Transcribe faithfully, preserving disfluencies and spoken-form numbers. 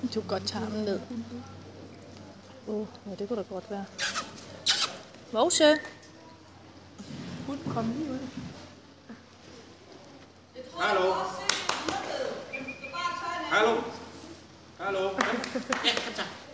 Du kan godt tage ham ned. Åh, oh, ja, det kunne da godt være. Mose! Hun kom lige ud. Hallo? Hallo? Hallo? Ja, kom så.